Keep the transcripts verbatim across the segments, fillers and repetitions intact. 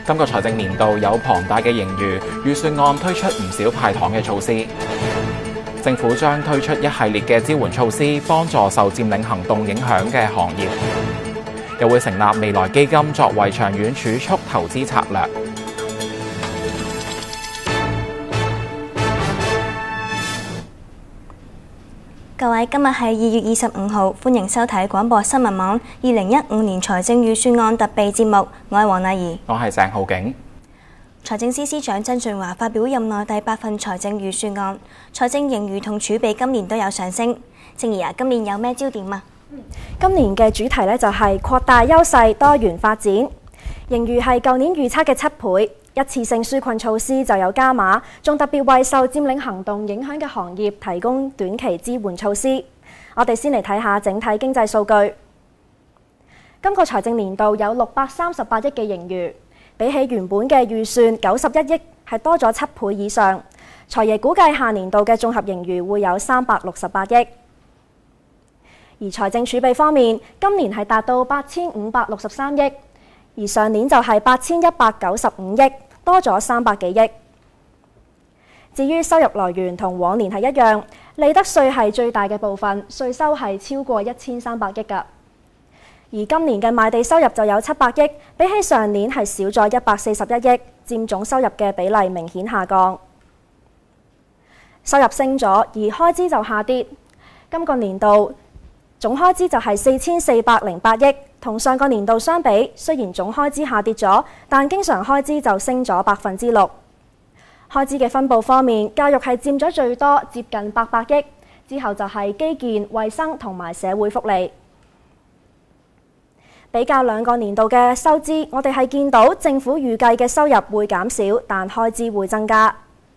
今個財政年度有龐大嘅盈餘，預算案推出唔少派糖嘅措施。政府將推出一系列嘅支援措施，幫助受佔領行動影響嘅行業，又會成立未來基金作為長遠儲蓄投資策略。 各位，今日係二月二十五號，歡迎收睇廣播新聞網二零一五年財政預算案特備節目。我係黃麗儀， 我係鄭浩景。 財政司司長曾俊華發表任內第八份財政預算案，財政盈餘同儲備今年都有上升。靜怡啊，今年有咩焦點啊？ 今年嘅主題呢就係擴大優勢多元發展，盈餘係舊年預測嘅七倍。一次性紓困措施就有加碼，仲特別為受佔領行動影響嘅行業提供短期支援措施。我哋先嚟睇下整體經濟數據。今個財政年度有六百三十八億嘅盈餘，比起原本嘅預算九十一億，係多咗七倍以上。財爺估計下年度嘅綜合盈餘會有三百六十八億。而財政儲備方面，今年係達到八千五百六十三億，而上年就係八千一百九十五億。多咗三百幾億。至於收入來源同往年係一樣，利得稅係最大嘅部分，稅收係超過一千三百億㗎。而今年嘅賣地收入就有七百億，比起上年係少咗一百四十一億，佔總收入嘅比例明顯下降。收入升咗，而開支就下跌。今個年度總開支就係四千四百零八億。同上個年度相比，雖然總開支下跌咗，但經常開支就升咗百分之六。開支嘅分佈方面，教育係佔咗最多，接近八百億，之後就係基建、衛生同埋社會福利。比較兩個年度嘅收支，我哋係見到政府預計嘅收入會減少，但開支會增加。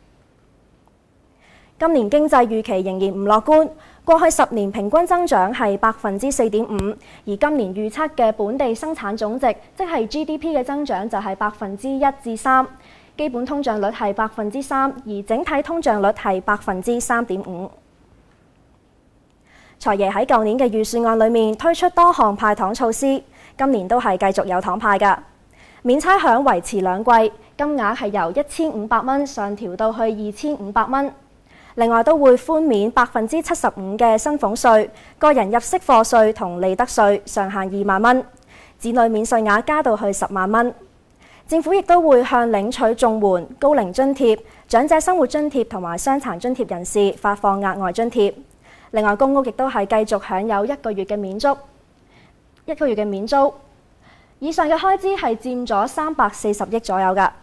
今年經濟預期仍然唔樂觀。過去十年平均增長係百分之四點五，而今年預測嘅本地生產總值，即係 G D P 嘅增長就係百分之一至三，基本通脹率係百分之三，而整體通脹率係百分之三點五。財爺喺舊年嘅預算案裏面推出多項派糖措施，今年都係繼續有糖派㗎。免差餉維持兩季，金額係由一千五百蚊上調到去二千五百蚊。另外都會寬免百分之七十五嘅薪俸稅、個人入息課稅同利得稅，上限二萬蚊；子女免稅額加到去十萬蚊。政府亦都會向領取綜援、高齡津貼、長者生活津貼同埋傷殘津貼人士發放額外津貼。另外公屋亦都係繼續享有一個月嘅免租，一個月嘅免租。以上嘅開支係佔咗三百四十億左右㗎。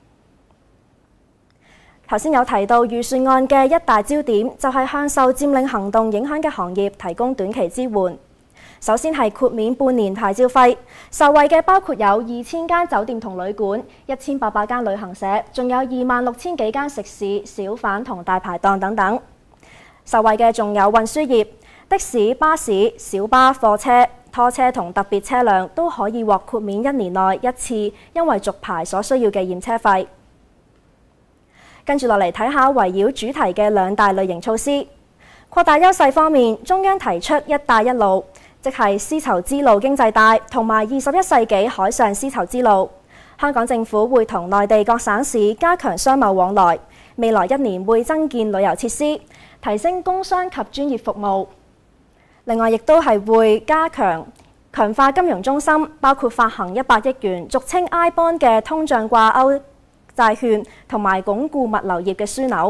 頭先有提到預算案嘅一大焦點，就係向受佔領行動影響嘅行業提供短期支援。首先係豁免半年牌照費，受惠嘅包括有二千間酒店同旅館、一千八百間旅行社，仲有二萬六千幾間食肆、小販同大排檔等等。受惠嘅仲有運輸業，的士、巴士、小巴、貨車、拖車同特別車輛都可以獲豁免一年內一次因為續牌所需要嘅驗車費。跟住落嚟睇下圍繞主題嘅兩大類型措施。擴大優勢方面，中央提出一帶一路，即係絲綢之路經濟帶同埋二十一世紀海上絲綢之路。香港政府會同內地各省市加強商貿往來，未來一年會增建旅遊設施，提升工商及專業服務。另外亦都係會加強強化金融中心，包括發行一百億元俗稱 I bond 嘅通脹掛鈎債券同埋鞏固物流業嘅樞紐。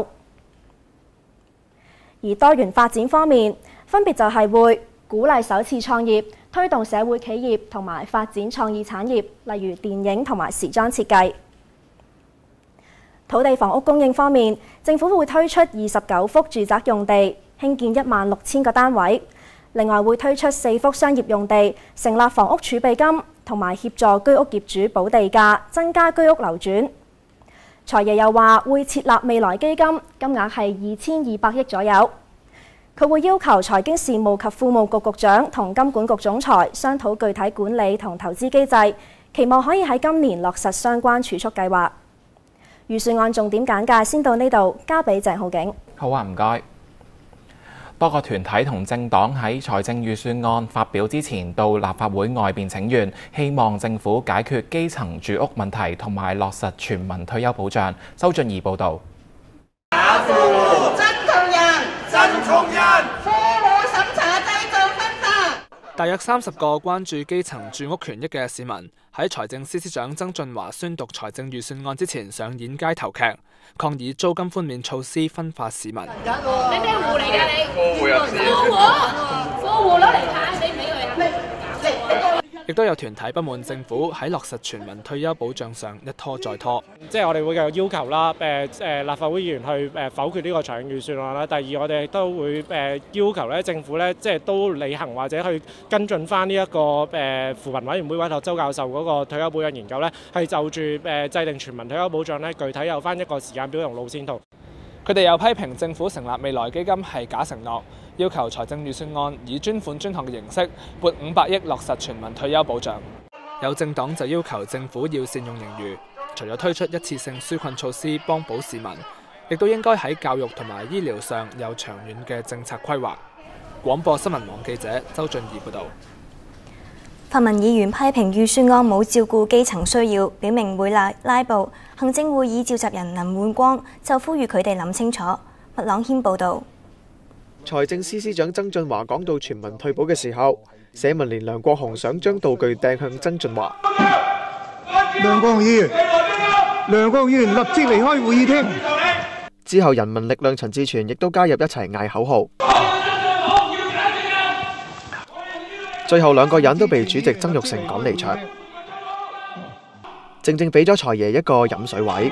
而多元發展方面，分別就係會鼓勵首次創業，推動社會企業同埋發展創意產業，例如電影同埋時裝設計。土地房屋供應方面，政府會推出二十九幅住宅用地，興建一萬六千個單位。另外會推出四幅商業用地，成立房屋儲備金，同埋協助居屋業主補地價，增加居屋流轉。財爺又話會設立未來基金，金額係二千二百億左右。佢會要求財經事務及庫務局局長同金管局總裁商討具體管理同投資機制，期望可以喺今年落實相關儲蓄計劃。預算案重點簡介先到呢度，交俾鄭浩景。 好啊，唔該。 多個團體同政黨喺財政預算案發表之前到立法會外邊請願，希望政府解決基層住屋問題同埋落實全民退休保障。周俊怡報導。 打父母真同人，真同人，父母審查制度分化。 大約三十個關注基層住屋權益嘅市民喺財政司司長曾俊華宣讀財政預算案之前上演街頭劇，抗議租金寬免措施分化市民。 你咩戶嚟㗎你？貨戶啊！貨戶，貨戶攞嚟睇，俾唔俾佢啊？ 亦都有團體不滿政府喺落實全民退休保障上一拖再拖。 即係我哋會繼續要求啦，誒誒立法會議員去誒否決呢個財政預算案啦。第二，我哋都會誒要求咧政府咧，即係都履行或者去跟進翻呢一個誒扶貧委員會委託周教授嗰個退休保障研究咧，係就住誒制定全民退休保障咧，具體有翻一個時間表同路線圖。 佢哋又批評政府成立未來基金係假承諾，要求財政預算案以專款專項嘅形式撥五百億落實全民退休保障。有政黨就要求政府要善用盈餘，除咗推出一次性紓困措施幫補市民，亦都應該喺教育同埋醫療上有長遠嘅政策規劃。廣播新聞網記者周俊怡報導。 泛民議員批評預算案冇照顧基層需要，表明會拉拉布。行政會議召集人林煥光就呼籲佢哋諗清楚。麥朗軒報導。 財政司司長曾俊華講到全民退保嘅時候，社民連梁國雄想將道具掟向曾俊華。 梁國雄議員，梁國雄議員立即離開會議廳。 之後，人民力量陳志全亦都加入一齊嗌口號。最後兩個人都被主席曾鈺成趕離場，正正俾咗財爺一個飲水位。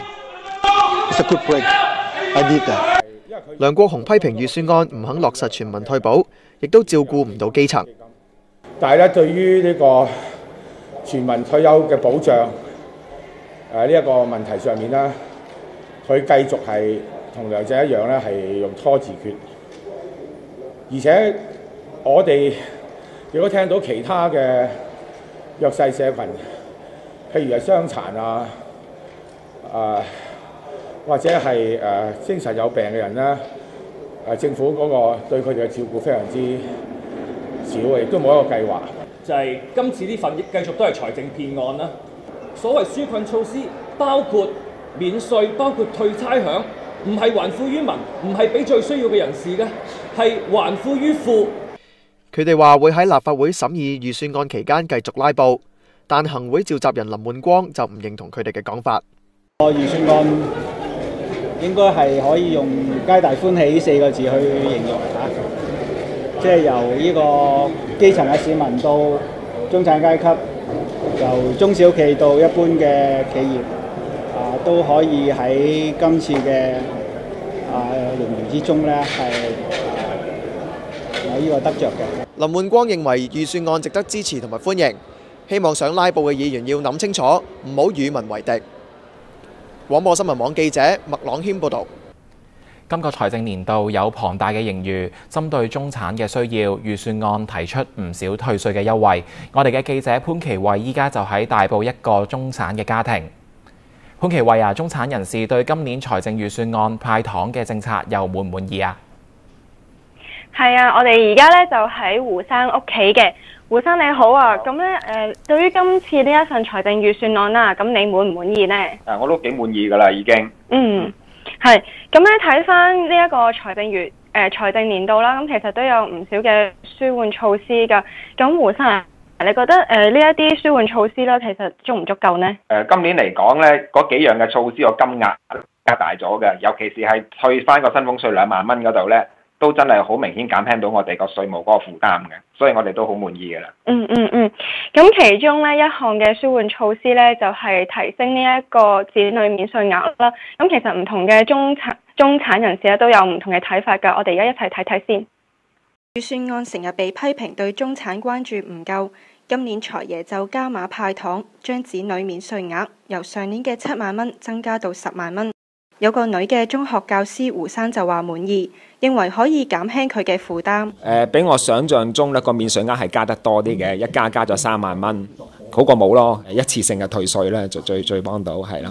梁國雄批評預算案唔肯落實全民退保，亦都照顧唔到基層。 但係咧，對於呢個全民退休嘅保障誒呢一個問題上面呢，佢繼續係同梁振一樣咧，係用拖字訣，而且我哋如果聽到其他嘅弱勢社群，譬如係傷殘啊，啊或者係誒、啊、精神有病嘅人咧，誒、啊、政府嗰個對佢哋嘅照顧非常之少，亦都冇一個計劃。 就係今次呢份繼續都係財政騙案啦。所謂紓困措施包括免稅，包括退差餉，唔係還富於民，唔係俾最需要嘅人士嘅，係還富於富。 佢哋話會喺立法會審議預算案期間繼續拉布，但行會召集人林煥光就唔認同佢哋嘅講法。 個預算案應該係可以用皆大歡喜四個字去形容嚇，即係由呢個基層嘅市民到中產階級，由中小企到一般嘅企業，啊都可以喺今次嘅啊盈餘之中咧係有呢個得着嘅。 林煥光認為預算案值得支持同埋歡迎，希望想拉布嘅議員要諗清楚，唔好與民為敵。廣播新聞網記者麥朗軒報導。 今個財政年度有龐大嘅盈餘，針對中產嘅需要，預算案提出唔少退稅嘅優惠。我哋嘅記者潘其慧依家就喺大埔一個中產嘅家庭。潘其慧啊，中產人士對今年財政預算案派糖嘅政策又滿唔滿意啊？ 係啊，我哋而家咧就喺胡生屋企嘅。胡生你好啊，咁咧誒，對於今次呢一份財政預算案啦，咁你滿唔滿意呢？ 誒，我都幾滿意噶啦，已經。嗯， 係。咁咧睇翻呢一個財政月誒財政年度啦，咁其實都有唔少嘅舒緩措施噶。咁胡生，你覺得誒呢一啲舒緩措施咧，其實足唔足夠呢？ 誒，今年嚟講咧，嗰幾樣嘅措施個金額加大咗嘅，尤其是係退翻個薪俸稅兩萬蚊嗰度咧，都真係好明顯減輕到我哋個稅務嗰個負擔嘅，所以我哋都好滿意嘅啦。 嗯嗯嗯，咁其中咧一項嘅舒緩措施咧，就係提升呢一個子女免稅額啦。咁其實唔同嘅中產中產人士咧都有唔同嘅睇法㗎，我哋而家一齊睇睇先。 預算案成日被批評對中產關注唔夠，今年財爺就加碼派糖，將子女免稅額由上年嘅七萬蚊增加到十萬蚊。有個女嘅中學教師胡生就話滿意，認為可以減輕佢嘅負擔。 誒，比我想象中呢個免稅額係加得多啲嘅，一加加咗三萬蚊，好過冇咯。一次性嘅退稅咧就最最幫到，係啦。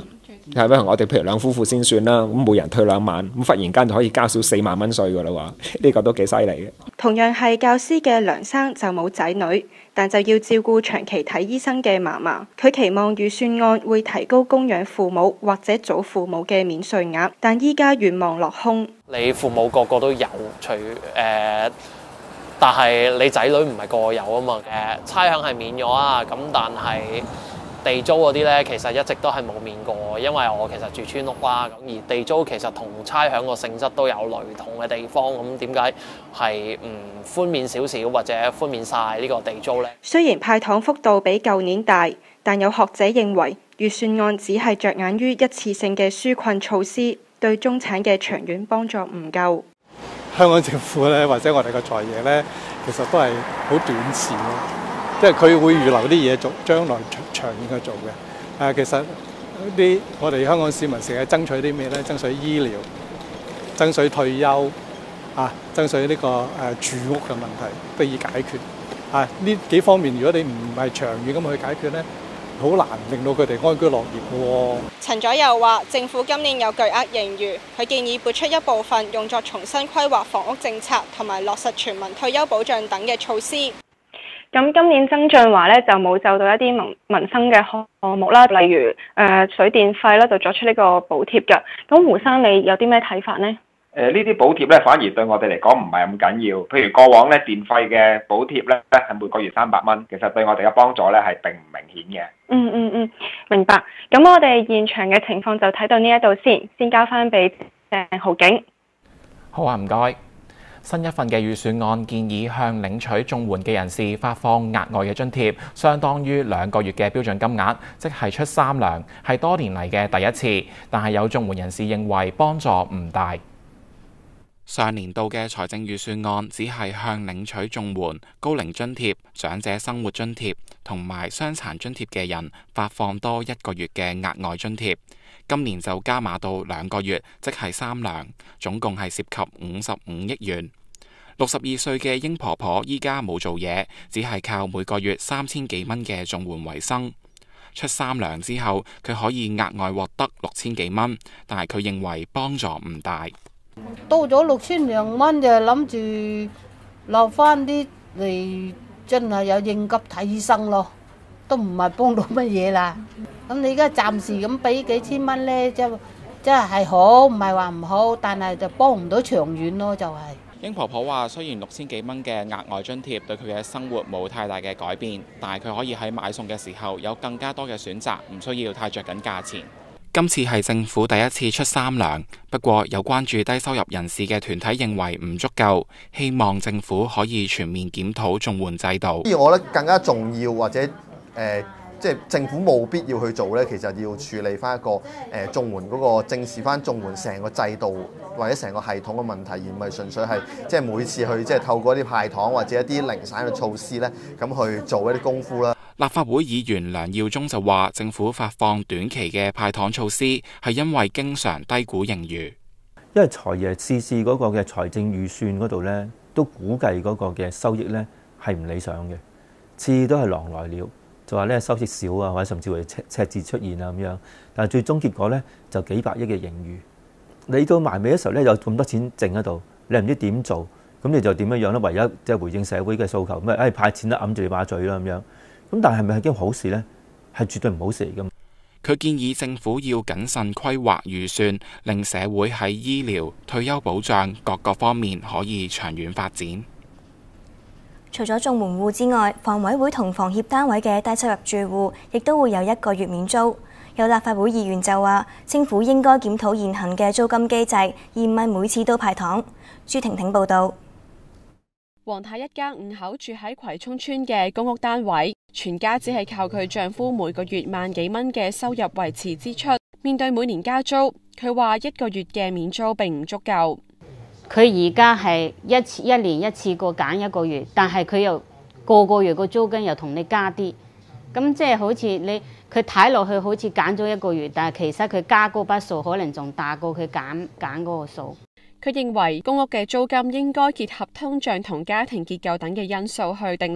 係咪？我哋譬如兩夫婦先算啦，咁每人退兩萬，咁忽然間就可以交少四萬蚊稅㗎啦喎，呢個都幾犀利嘅。 同樣係教師嘅梁生就冇仔女，但就要照顧長期睇醫生嘅嫲嫲。佢期望預算案會提高供養父母或者祖父母嘅免稅額，但依家願望落空。 你父母個個都有，除誒、呃，但係你仔女唔係個個有啊嘛。誒，差餉係免咗啊，咁但係地租嗰啲咧，其實一直都係冇免過，因為我其實住村屋啦，咁而地租其實同差餉個性質都有雷同嘅地方，咁點解係唔寬免少少或者寬免晒呢個地租呢？ 雖然派糖幅度比舊年大，但有學者認為預算案只係着眼於一次性嘅紓困措施，對中產嘅長遠幫助唔夠。 香港政府咧，或者我哋嘅財爺咧，其實都係好短視咯。即係佢會預留啲嘢做，將來長長遠去做嘅。誒，其實啲我哋香港市民成日爭取啲咩咧？爭取醫療、爭取退休啊，爭取呢個誒住屋嘅問題不易解決。啊，呢幾方面如果你唔係長遠咁去解決咧，好難令到佢哋安居樂業嘅喎。 陳佐又話：政府今年有巨額盈餘，佢建議撥出一部分用作重新規劃房屋政策同埋落實全民退休保障等嘅措施。 咁今年曾俊華咧就冇就到一啲民民生嘅項目啦，例如誒、呃、水電費咧就作出呢個補貼嘅。咁胡生你有啲咩睇法呢？ 誒呢啲補貼咧反而對我哋嚟講唔係咁緊要。譬如過往咧電費嘅補貼咧係每個月三百蚊，其實對我哋嘅幫助咧係並唔明顯嘅。 嗯嗯嗯，明白。咁我哋現場嘅情況就睇到呢一度先，先交翻俾鄭浩景。 好啊，唔該。新一份嘅預算案建議向領取綜援嘅人士發放額外嘅津貼，相當於兩個月嘅標準金額，即係出三糧，係多年嚟嘅第一次。但係有綜援人士認為幫助唔大。上年度嘅財政預算案只係向領取綜援、高齡津貼、長者生活津貼同埋傷殘津貼嘅人發放多一個月嘅額外津貼。今年就加碼到兩個月，即係三糧，總共係涉及五十五億元。六十二歲嘅英婆婆依家冇做嘢，只係靠每個月三千幾蚊嘅綜援為生。出三糧之後，佢可以額外獲得六千幾蚊，但係佢認為幫助唔大。 多咗六千零蚊就諗住留翻啲嚟，真係有應急睇醫生咯，都唔係幫到乜嘢啦。咁你而家暫時咁俾幾千蚊呢，即即係係好，唔係話唔好，但係就幫唔到長遠咯，就係。 英婆婆話：雖然六千幾蚊嘅額外津貼對佢嘅生活冇太大嘅改變，但係佢可以喺買餸嘅時候有更加多嘅選擇，唔需要太着緊價錢。今次係政府第一次出三糧，不過有關注低收入人士嘅團體認為唔足夠，希望政府可以全面檢討綜援制度。 而我覺得更加重要或者誒。呃即係政府冇必要去做咧，其實要處理翻一個誒綜援嗰個正視翻綜援成個制度或者成個系統嘅問題，而唔係純粹係即係每次去即係透過一啲派糖或者一啲零散嘅措施咧，咁去做一啲功夫啦。 立法會議員梁耀忠就話：政府發放短期嘅派糖措施係因為經常低估盈餘， 因為財爺次次嗰個嘅財政預算嗰度咧，都估計嗰個嘅收益咧係唔理想嘅，次次都係狼來了。就話咧收益少啊，或者甚至會赤赤字出現啊咁樣，但係最終結果咧就幾百億嘅盈餘。你到埋尾嘅時候咧有咁多錢剩喺度，你唔知點做，咁你就點樣樣咧？唯一即係回應社會嘅訴求，咁誒派錢啦，揞住你把嘴啦咁樣。咁但係係咪係件好事咧？係絕對唔好事嚟㗎。 佢建議政府要謹慎規劃預算，令社會喺醫療、退休保障各個方面可以長遠發展。 除咗綜援戶之外，房委會同房協單位嘅低收入住戶亦都會有一個月免租。有立法會議員就話，政府應該檢討現行嘅租金機制，而唔係每次都派糖。朱婷婷報導。 黃太一家五口住喺葵涌村嘅公屋單位，全家只係靠佢丈夫每個月萬幾蚊嘅收入維持支出。面對每年加租，佢話一個月嘅免租並唔足夠。 佢而家係一次一年一次過減一個月，但係佢又個個月個租金又同你加啲，咁即係好似你佢睇落去好似減咗一個月，但係其實佢加嗰筆數可能仲大過佢減減嗰個數。 佢認為公屋嘅租金應該結合通脹同家庭結構等嘅因素去訂立，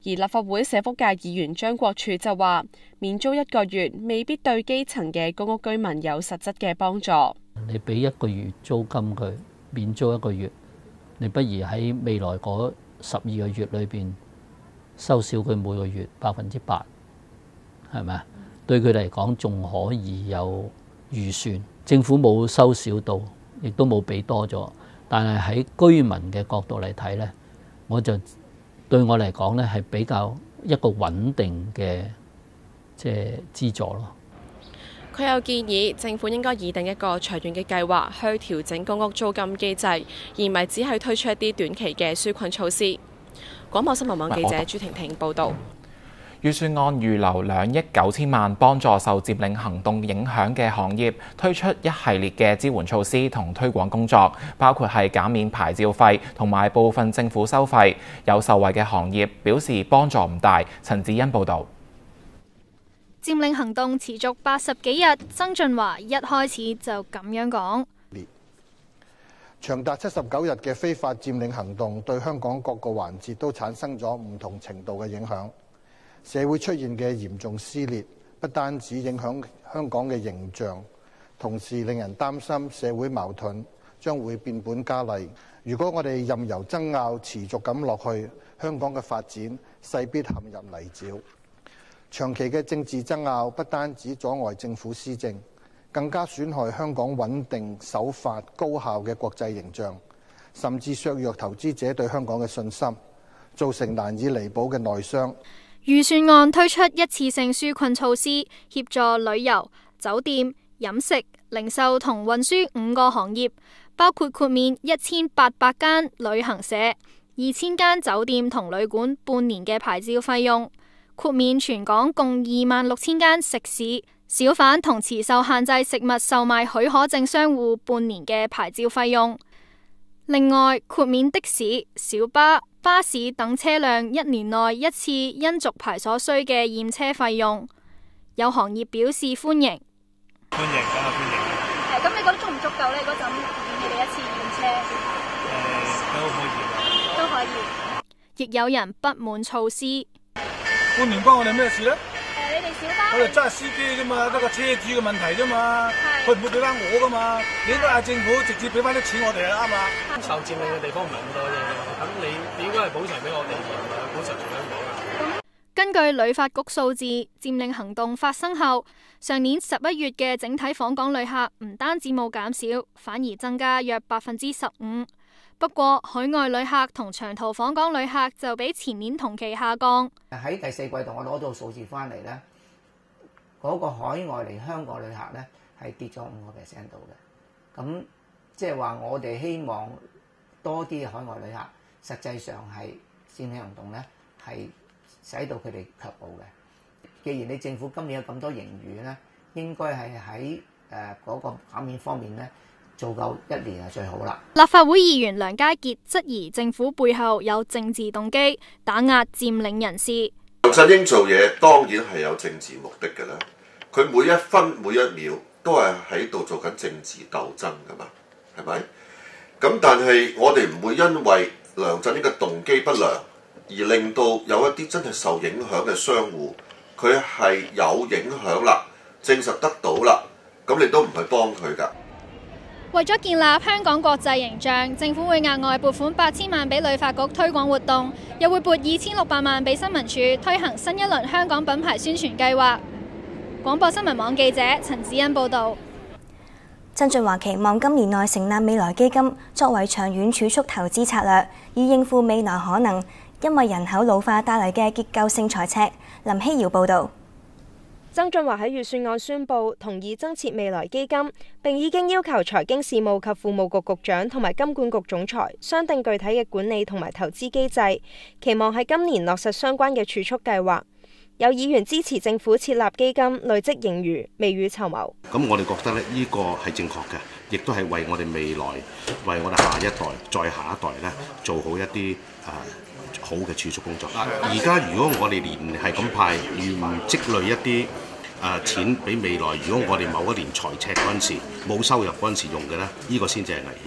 而立法會社福界議員張國柱就話，免租一個月未必對基層嘅公屋居民有實質嘅幫助。 你俾一個月租金佢，免租一個月，你不如喺未來嗰十二個月裏邊收少佢每個月百分之八，係咪啊？對佢嚟講仲可以有預算。政府冇收少到，亦都冇俾多咗，但係喺居民嘅角度嚟睇呢，我就對我嚟講呢係比較一個穩定嘅即係資助咯。 佢又建議政府應該擬定一個長遠嘅計劃去調整公屋租金機制，而唔係只係推出一啲短期嘅紓困措施。廣播新聞網記者朱婷婷報導。 預算案預留兩億九千萬幫助受佔領行動影響嘅行業，推出一系列嘅支援措施同推廣工作，包括係減免牌照費同埋部分政府收費。有受惠嘅行業表示幫助唔大。陳子欣報導。 佔領行動持續八十幾日，曾俊華一開始就咁樣講： 長達七十九日嘅非法佔領行動對香港各個環節都產生咗唔同程度嘅影響。社會出現嘅嚴重撕裂，不單止影響香港嘅形象，同時令人擔心社會矛盾將會變本加厲。如果我哋任由爭拗持續咁落去，香港嘅發展勢必陷入泥沼。長期嘅政治爭拗不單止阻礙政府施政，更加損害香港穩定、守法、高效嘅國際形象，甚至削弱投資者對香港嘅信心，造成難以彌補嘅內傷。 預算案推出一次性紓困措施，協助旅遊、酒店、飲食、零售同運輸五個行業，包括豁免一千八百間旅行社、二千間酒店同旅館半年嘅牌照費用，豁免全港共二萬六千間食肆、小販同持受限制食物售賣許可證商戶半年嘅牌照費用。另外，豁免的士、小巴、巴士等車輛一年內一次因續牌所需嘅驗車費用。有行業表示歡迎。 歡迎，梗係歡迎。 誒，咁你覺得足唔足夠呢？嗰陣免你哋一次驗車？ 誒，都可以。 都可以。亦有人不滿措施。 半年關我哋咩事咧？ 誒，你哋小巴。 我哋真係司機啫嘛，得個車主嘅問題啫嘛，佢唔會俾翻我噶嘛。你應該嗌政府直接俾翻啲錢我哋啊，啱嘛？受佔領嘅地方唔係咁多啫，咁你你應該係補償俾我哋，而唔係補償全香港啊。 根據旅發局數字，佔領行動發生後，上年十一月嘅整體訪港旅客唔單止冇減少，反而增加約百分之十五。不過，海外旅客同長途訪港旅客就比前年同期下降。 喺第四季度，我攞到數字翻嚟呢，嗰個海外嚟香港旅客呢係跌咗五個 percent 度嘅。咁即係話，我哋希望多啲海外旅客，實際上係佔領行動呢係使到佢哋卻步嘅。既然你政府今年有咁多盈餘呢，應該係喺誒嗰個減免方面呢，做夠一年係最好啦。 立法會議員梁家傑質疑政府背後有政治動機，打壓佔領人士。 梁振英做嘢當然係有政治目的㗎啦，佢每一分每一秒都係喺度做緊政治鬥爭㗎嘛，係咪？咁但係我哋唔會因為梁振英嘅動機不良，而令到有一啲真係受影響嘅商戶，佢係有影響啦，證實得到啦，咁你都唔係幫佢㗎。 為咗建立香港國際形象，政府會額外撥款八千萬俾旅發局推廣活動，又會撥二千六百萬俾新聞處推行新一輪香港品牌宣傳計劃。廣播新聞網記者陳子欣報導。 曾俊華期望今年內成立未來基金，作為長遠儲蓄投資策略，以應付未來可能因為人口老化帶嚟嘅結構性財赤。林希瑤報導。 曾俊華喺預算案宣布同意增設未來基金，並已經要求財經事務及庫務局局長同埋金管局總裁商定具體嘅管理同埋投資機制，期望喺今年落實相關嘅儲蓄計劃。有議員支持政府設立基金累積盈餘，未雨綢繆。 咁我哋覺得咧，呢個係正確嘅，亦都係為我哋未來、為我哋下一代、再下一代咧做好一啲誒、呃、好嘅儲蓄工作。而家如果我哋連係咁派，而唔積累一啲誒、呃、錢俾未來，如果我哋某一年財赤嗰陣時冇收入嗰陣時用嘅咧，呢、呢個先至係危險。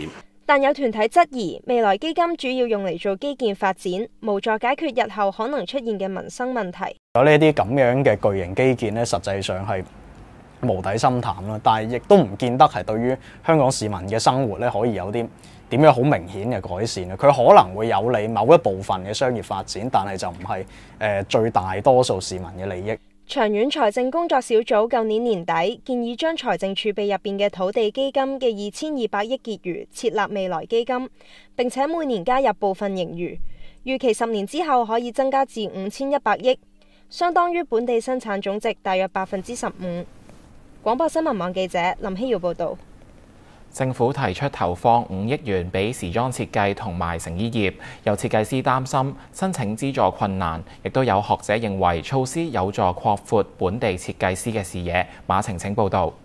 但有團體質疑，未來基金主要用嚟做基建發展，無助解決日後可能出現嘅民生問題。 有呢啲咁樣嘅巨型基建咧，實際上係無底深潭啦，但係亦都唔見得係對於香港市民嘅生活咧可以有啲點樣好明顯嘅改善啊！佢可能會有利某一部分嘅商業發展，但係就唔係誒最大多數市民嘅利益。 長遠財政工作小組舊年年底建議將財政儲備入邊嘅土地基金嘅二千二百億結餘設立未來基金，並且每年加入部分盈餘，預期十年之後可以增加至五千一百億，相當於本地生產總值大約百分之十五。廣播新聞網記者林希瑤報導。 政府提出投放五億元俾時裝設計同埋成衣業，有設計師擔心申請資助困難，亦都有學者認為措施有助擴闊本地設計師嘅視野。馬晴晴報導。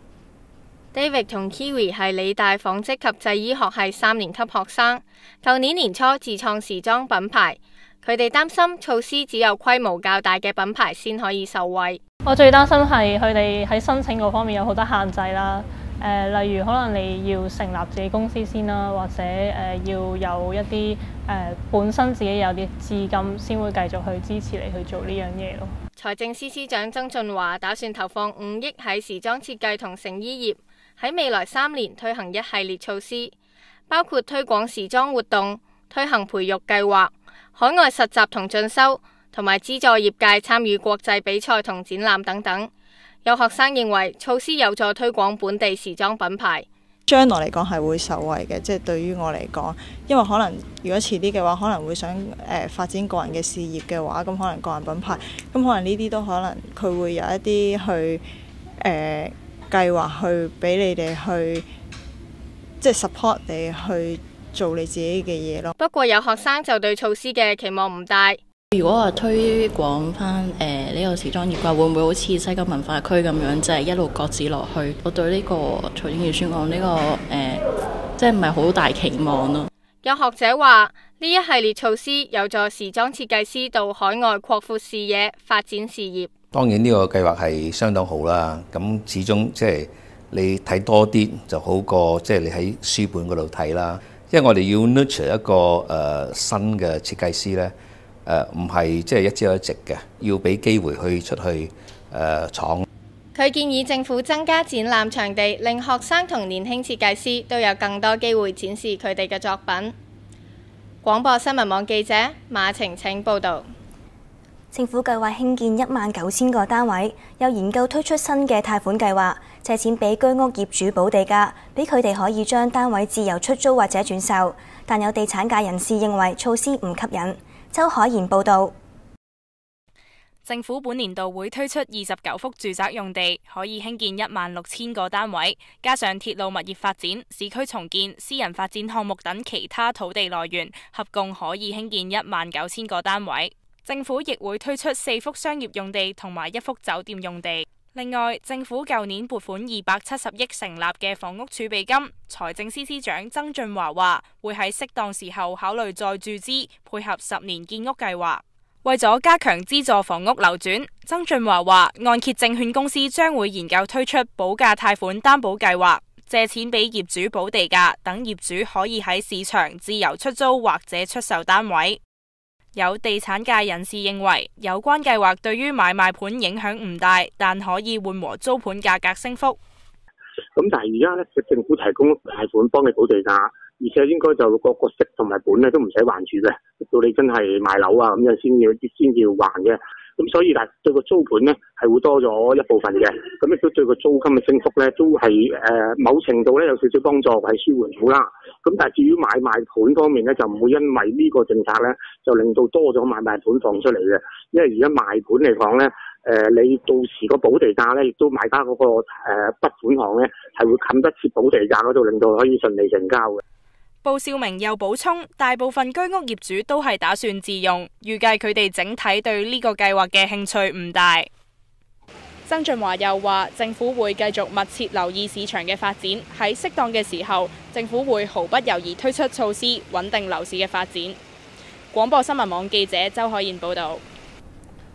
David 同 Kiwi 係理大紡織及製衣學系三年級學生，舊年年初自創時裝品牌。佢哋擔心措施只有規模較大嘅品牌先可以受惠。 我最擔心係佢哋喺申請嗰方面有好多限制啦。誒、呃，例如可能你要成立自己公司先啦，或者誒、呃、要有一啲誒、呃、本身自己有啲資金先會繼續去支持你去做呢樣嘢咯。 財政司司長曾俊華打算投放五億喺時裝設計同成衣業，喺未來三年推行一系列措施，包括推廣時裝活動、推行培育計劃、海外實習同進修，同埋資助業界參與國際比賽同展覽等等。有學生認為措施有助推廣本地時裝品牌， 將來嚟講係會受惠嘅，即係對於我嚟講，因為可能如果遲啲嘅話，可能會想誒、呃、發展個人嘅事業嘅話，咁可能個人品牌，咁可能呢啲都可能佢會有一啲去誒、呃、計劃去俾你哋去即係 support 你去做你自己嘅嘢咯。 不過有學生就對措施嘅期望唔大。 如果話推廣翻誒呢個時裝業嘅話，會唔會好似西九文化區咁樣，就係一路擱置落去？我對呢個財政預算案呢、這個誒，即係唔係好大期望咯。 有學者話，呢一系列措施有助時裝設計師到海外擴闊視野、發展事業。 當然呢個計劃係相當好啦。咁始終即係你睇多啲就好過即係你喺書本嗰度睇啦。因為我哋要 nurture 一個誒、呃、新嘅設計師咧。誒唔係即係一朝一夕嘅，要俾機會去出去誒、呃、闖。 佢建議政府增加展覽場地，令學生同年輕設計師都有更多機會展示佢哋嘅作品。廣播新聞網記者馬晴晴報導。 政府計劃興建一萬九千個單位，有研究推出新嘅貸款計劃，借錢俾居屋業主補地價，俾佢哋可以將單位自由出租或者轉售。但有地產界人士認為措施唔吸引。周海賢報道， 政府本年度會推出二十九幅住宅用地，可以興建一萬六千個單位，加上鐵路物業發展、市區重建、私人發展項目等其他土地來源，合共可以興建一萬九千個單位。政府亦會推出四幅商業用地同埋一幅酒店用地。另外，政府舊年撥款二百七十億成立嘅房屋儲備金，財政司司長曾俊華話會喺適當時候考慮再注資，配合十年建屋計劃。為咗加強資助房屋流轉，曾俊華話按揭證券公司將會研究推出補價貸款擔保計劃，借錢俾業主補地價，等業主可以喺市場自由出租或者出售單位。有地產界人士認為，有關計劃對於買賣盤影響唔大，但可以緩和租盤價格升幅。 咁但係而家咧，政府提供貸款幫你補地價，而且應該就個個息同埋本咧都唔使還住嘅，到你真係賣樓啊咁樣先要先要還嘅。咁所以但係對個租盤咧係會多咗一部分嘅，咁亦都對個租金嘅升幅咧都係誒、呃、某程度咧有少少幫助，係舒緩到啦。咁但係至於買賣盤方面咧，就唔會因為呢個政策咧就令到多咗買賣盤放出嚟嘅，因為而家賣盤嚟講咧，誒、呃、你到時個補地價咧，亦都買家嗰、那個誒筆、呃、款項咧係會冚得切補地價嗰度，令到可以順利成交嘅。 布少明又補充，大部分居屋業主都係打算自用，預計佢哋整體對呢個計劃嘅興趣唔大。曾俊華又話，政府會繼續密切留意市場嘅發展，喺適當嘅時候，政府會毫不猶豫推出措施，穩定樓市嘅發展。廣播新聞網記者周海燕報導。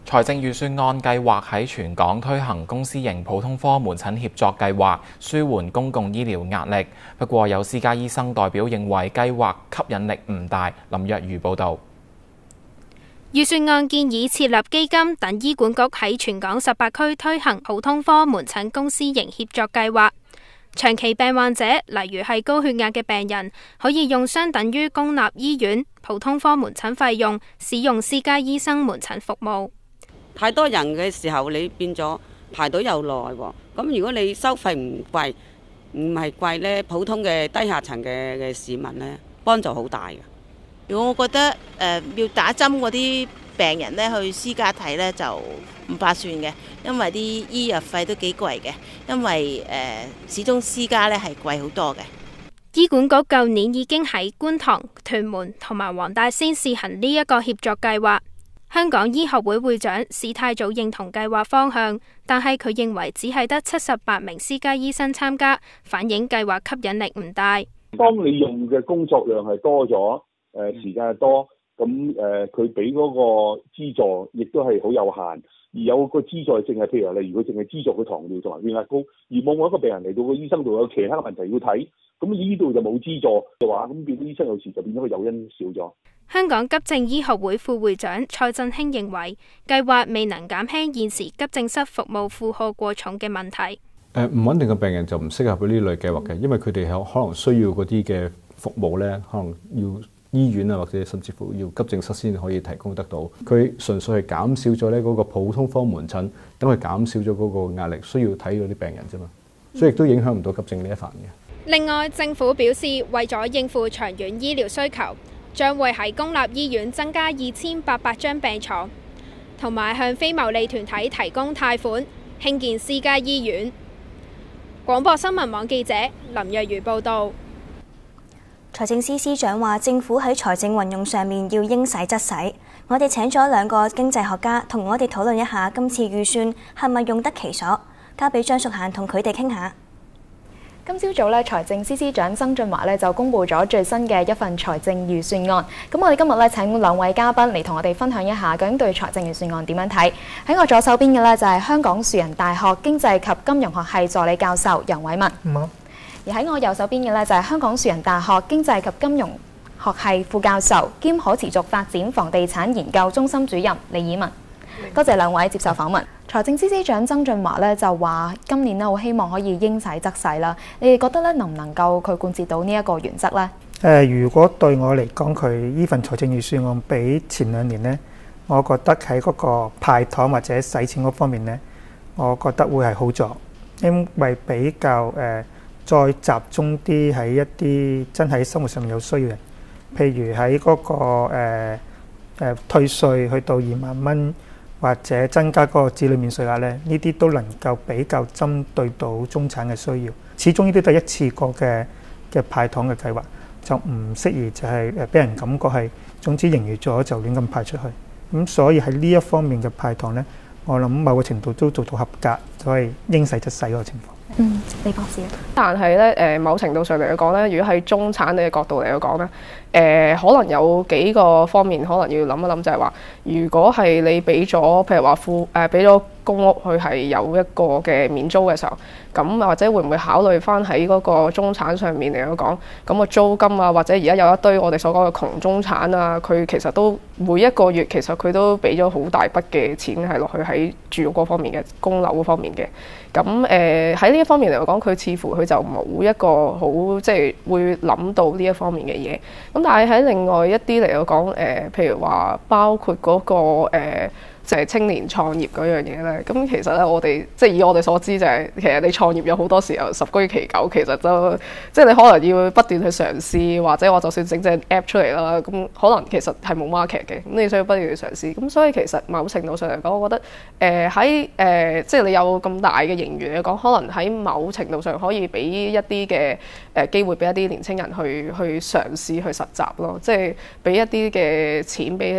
財政預算案計劃喺全港推行公私營普通科門診協作計劃，舒緩公共醫療壓力。不過有私家醫生代表認為計劃吸引力唔大。林若如報導。 預算案建議設立基金，等醫管局喺全港十八區推行普通科門診公私營協作計劃。長期病患者，例如係高血壓嘅病人，可以用相等於公立醫院普通科門診費用，使用私家醫生門診服務。 太多人嘅時候，你變咗排隊又耐喎。咁如果你收費唔貴，唔係貴呢，普通嘅低下層嘅嘅市民呢，幫助好大嘅。 我覺得誒、呃、要打針嗰啲病人呢，去私家睇呢就唔划算嘅，因為啲醫藥費都幾貴嘅，因為誒、呃、始終私家呢係貴好多嘅。 醫管局舊年已經喺觀塘、屯門同埋黃大仙試行呢一個協作計劃。香港醫學會會長史泰祖認同計劃方向，但係佢認為只係得七十八名私家醫生參加，反映計劃吸引力唔大。 當你用嘅工作量係多咗。誒、呃、時間係多，咁誒佢俾嗰個資助亦都係好有限，而有個資助淨係譬如話，例如佢淨係資助佢糖尿同埋血壓高，而冇某一個病人嚟到個醫生度有其他問題要睇，咁呢度就冇資助嘅話，咁變咗醫生有時就變咗個誘因少咗。 香港急症醫學會副會長蔡振興認為，計劃未能減輕現時急症室服務負荷過重嘅問題。 誒唔穩定嘅病人就唔適合呢類計劃嘅，因為佢哋有可能需要嗰啲嘅服務咧，可能要醫院啊，或者甚至乎要急症室先可以提供得到。佢純粹係減少咗咧嗰個普通科門診，等佢減少咗嗰個壓力，需要睇嗰啲病人啫嘛，所以亦都影響唔到急症呢一範嘅。 另外，政府表示為咗應付長遠醫療需求，將會喺公立醫院增加二千八百張病床，同埋向非牟利團體提供貸款興建私家醫院。廣播新聞網記者林若如報導。 財政司司長話：政府喺財政運用上面要應使則使。我哋請咗兩個經濟學家同我哋討論一下今次預算係咪用得其所。交俾張淑嫻同佢哋傾下。 今朝早咧，財政司司長曾俊華咧就公布咗最新嘅一份財政預算案。咁我哋今日咧請兩位嘉賓嚟同我哋分享一下究竟對財政預算案點樣睇。喺我左手邊嘅咧就係香港樹仁大學經濟及金融學系助理教授楊偉文。 唔好。 而喺我右手邊嘅咧就係香港樹仁大學經濟及金融學系副教授兼可持續發展房地產研究中心主任李以文。多謝兩位接受訪問。財政司司長曾俊華咧就話今年咧好希望可以應使則使啦。你哋覺得咧能唔能夠佢貫徹到呢一個原則呢？ 誒、呃，如果對我嚟講，佢呢份財政預算案比前兩年呢，我覺得喺嗰個派糖或者使錢嗰方面呢，我覺得會係好咗，因為比較誒。呃再集中啲喺一啲真係生活上面有需要人，譬如喺嗰、那個誒、呃呃、退稅去到二萬蚊，或者增加嗰個子女免稅額咧，呢啲都能夠比較針對到中產嘅需要。始終呢啲都係一次過嘅嘅派糖嘅計劃，就唔適宜就係誒俾人感覺係總之盈餘咗就亂咁派出去。咁所以喺呢一方面嘅派糖咧，我諗某個程度都做到合格，就係應使則使嗰個情況。 嗯，李博士。 但係咧，誒某程度上嚟講咧，如果喺中產嘅角度嚟講咧，誒、呃、可能有幾個方面可能要諗一諗，就係話，如果係你俾咗，譬如話富誒俾咗公屋，佢係有一個嘅免租嘅時候，咁或者會唔會考慮翻喺嗰個中產上面嚟講，咁個租金啊，或者而家有一堆我哋所講嘅窮中產啊，佢其實都每一個月其實佢都俾咗好大筆嘅錢係落去喺住屋嗰方面嘅供樓嗰方面嘅。咁誒喺呢一方面嚟講，佢似乎佢就冇一個好即係會諗到呢一方面嘅嘢。咁但係喺另外一啲嚟講，誒、呃、譬如話包括嗰、那個、呃就係青年創業嗰樣嘢咧，咁其實咧我哋即係以我哋所知就係、是、其實你創業有好多時候十居其九，其實就即係你可能要不斷去嘗試，或者我就算整隻 app 出嚟啦，咁可能其實係冇 market 嘅，咁你需要不斷去嘗試。咁所以其實某程度上嚟講，我覺得誒喺誒即係你有咁大嘅盈餘嚟講，可能喺某程度上可以俾一啲嘅誒機會俾一啲年青人去去嘗試去實習咯，即係俾一啲嘅錢俾呢一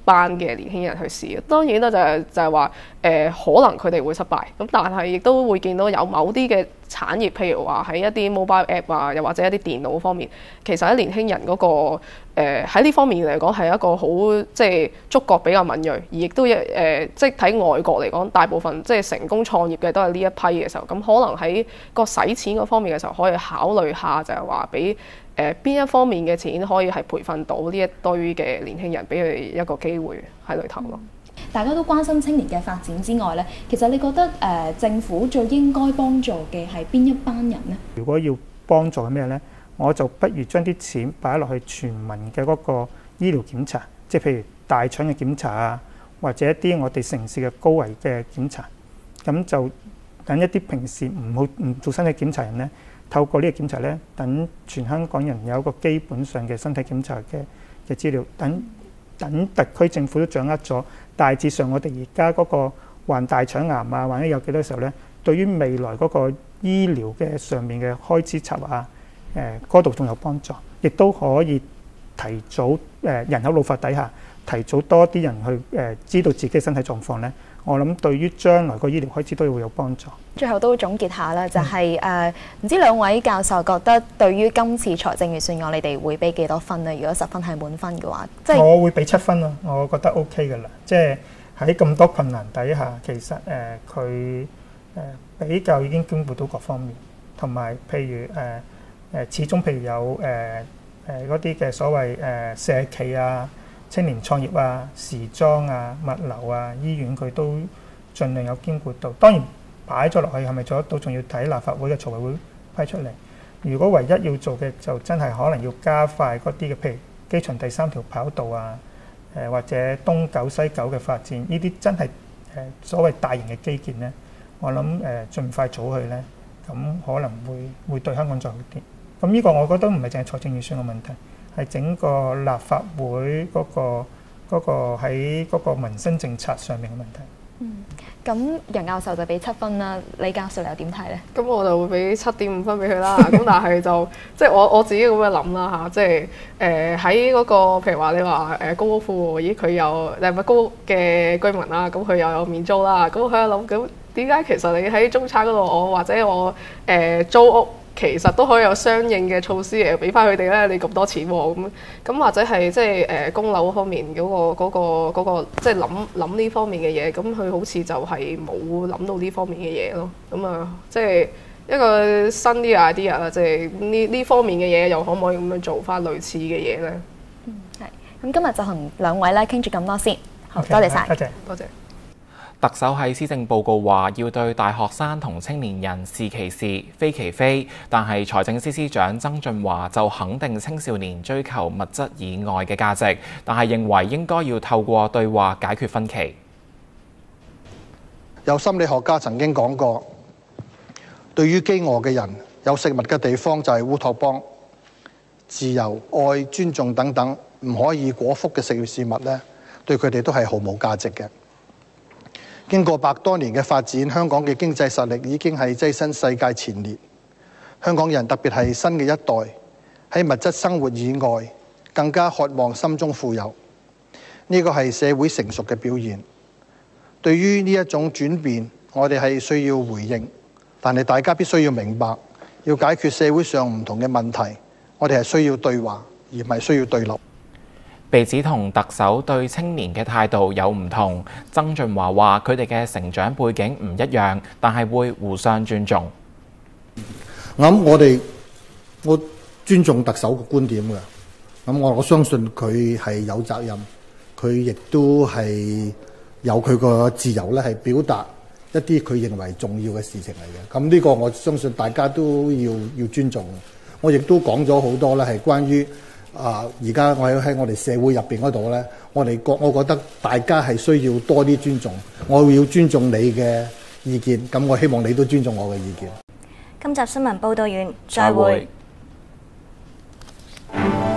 班嘅年輕人去試。當然啦，就係、就係話誒，可能佢哋會失敗，咁但係亦都會見到有某啲嘅產業，譬如話喺一啲 mobile app 啊，又或者一啲電腦方面，其實喺年輕人嗰、嗰個誒喺呢方面嚟講係一個好即係觸覺比較敏鋭，而亦都一誒、呃、即係睇外國嚟講，大部分即係成功創業嘅都係呢一批嘅時候，咁可能喺個使錢嗰方面嘅時候，可以考慮下就係話俾誒邊一方面嘅錢可以係培訓到呢一堆嘅年輕人，俾佢哋一個機會喺裏頭咯。 大家都關心青年嘅發展之外咧，其實你覺得誒、呃、政府最應該幫助嘅係邊一班人呢？ 如果要幫助係咩呢？我就不如將啲錢擺落去全民嘅嗰個醫療檢查，即係譬如大腸嘅檢查啊，或者一啲我哋城市嘅高危嘅檢查，咁就等一啲平時唔好唔做身體檢查人呢，透過呢個檢查呢，等全香港人有一個基本上嘅身體檢查嘅嘅資料，等等特區政府都掌握咗大致上我哋而家嗰個患大腸癌啊，或者有幾多時候呢，對於未來嗰個醫療嘅上面嘅開支策劃啊，誒嗰度仲有幫助，亦都可以提早誒、呃、人口老化底下提早多啲人去誒、呃、知道自己身體狀況呢。我諗對於將來個醫療開支都會有幫助。 最後都總結下啦，就係誒唔知兩位教授覺得對於今次財政預算案，你哋會俾幾多分呢？如果十分係滿分嘅話，即係我會俾七分咯，我覺得 OK 㗎啦。即係喺咁多困難底下，其實誒佢誒比較已經兼顧到各方面，同埋譬如誒誒、呃、始終譬如有誒誒嗰啲嘅所謂誒、呃、社企啊、青年創業啊、時裝啊、物流啊、醫院，佢都盡量有兼顧到。當然擺咗落去係咪做得到，仲要睇立法會嘅財委會批出嚟。如果唯一要做嘅就真係可能要加快嗰啲嘅，譬如機場第三條跑道啊，誒、呃、或者東九西九嘅發展，呢啲真係誒、呃、所謂大型嘅基建咧，我諗誒、呃、盡快做去咧，咁可能會會對香港再好啲。咁呢個我覺得唔係淨係財政預算嘅問題，係整個立法會嗰、嗰個嗰喺嗰個民生政策上面嘅問題。 嗯，咁楊教授就俾七分啦，李教授你又點睇呢？ 咁我就會俾七點五分俾佢啦。咁但係就即係我我自己咁樣諗啦嚇，即係誒喺嗰個譬如話你話誒公屋富戶，咦佢有誒咪公屋嘅居民啦，咁佢又有免租啦，咁佢喺度諗咁點解其實你喺中產嗰度，我或者我誒、呃、租屋？其實都可以有相應嘅措施嚟俾翻佢哋咧。你咁多錢喎，咁咁或者係即係誒供樓方面嗰、嗰個嗰、嗰個嗰個、即係諗諗呢方面嘅嘢，咁佢好似就係冇諗到呢方面嘅嘢咯。咁啊，即係一個新啲 idea 啦，即係呢呢方面嘅嘢又可唔可以咁樣做翻類似嘅嘢咧？ 嗯，係。咁今日就同兩位咧傾住咁多先，好 okay， 多謝晒， 多謝多謝。 特首喺施政報告話要對大學生同青年人是其是非其非，但係財政司司長曾俊華就肯定青少年追求物質以外嘅價值，但係認為應該要透過對話解決分歧。 有心理學家曾經講過，對於飢餓嘅人，有食物嘅地方就係烏托邦。自由、愛、尊重等等唔可以果腹嘅食物事物呢，對佢哋都係毫無價值嘅。經過百多年嘅發展，香港嘅經濟實力已經係躋身世界前列。香港人特別係新嘅一代，喺物質生活以外，更加渴望心中富有。呢個係社會成熟嘅表現。對於呢一種轉變，我哋係需要回應，但係大家必須要明白，要解決社會上唔同嘅問題，我哋係需要對話，而唔係需要對立。 被指同特首對青年嘅態度有唔同，曾俊華話：佢哋嘅成長背景唔一樣，但係會互相尊重。 我諗我哋我尊重特首嘅觀點嘅，咁我我相信佢係有責任，佢亦都係有佢個自由咧，係表達一啲佢認為重要嘅事情嚟嘅。咁呢個我相信大家都要要尊重。我亦都講咗好多咧，係關於。啊！而家我喺喺我哋社會入邊嗰度咧，我哋覺我覺得大家係需要多啲尊重。我要尊重你嘅意見，咁我希望你都尊重我嘅意見。 今集新聞報導完，再會。 再會。